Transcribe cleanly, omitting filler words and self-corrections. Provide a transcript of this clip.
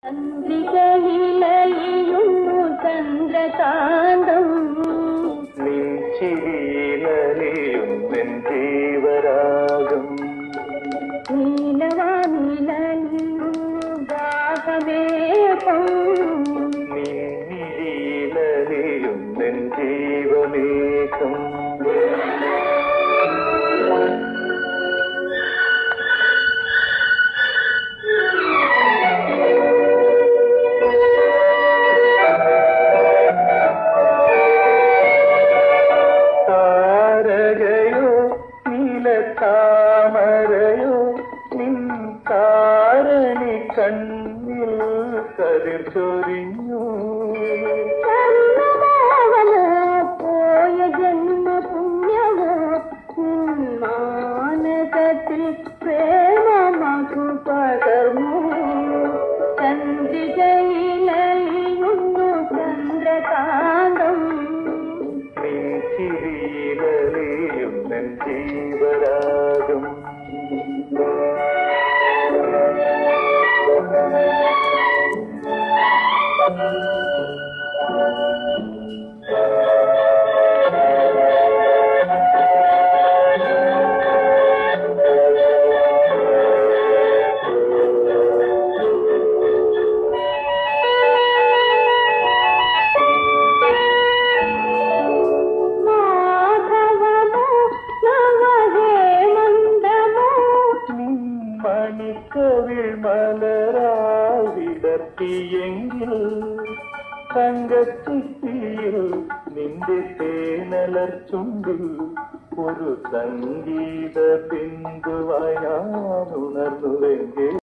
ചന്ദ്രികയിലലിയുന്നു ചന്ദ്രകാന്തം നിൻചിരിയിലലിയുന്നെൻ ജീവരാഗം നീലവാനിലലിയുന്നു ദാഹമേഘം നിന്നിരിയിലലിയുന്നെൻ ജീവമേഘം താമരയോ നിൻ താരണി കണ്ണിൽ കതിർ ചൊരിഞ്ഞു പോയ ജന്മ പുണ്യമോ മാനസത്തിൽ പ്രേമമധു പകർന്നു ചന്ദ്രികയിലലിയുന്നു ചന്ദ്രകാന്തം ചിരിയിലലിയുന്നെൻ ജീവരാഗം മണിക്കവിൾ മലരാവിടർത്തിയെങ്കിൽ തങ്കച്ചിപ്പിയിൽ നിന്റെ തേനലർ ചുണ്ടിൽ ഒരു സംഗീത ബിന്ദുവായി ഞാൻ ഉണർന്നുവെങ്കിൽ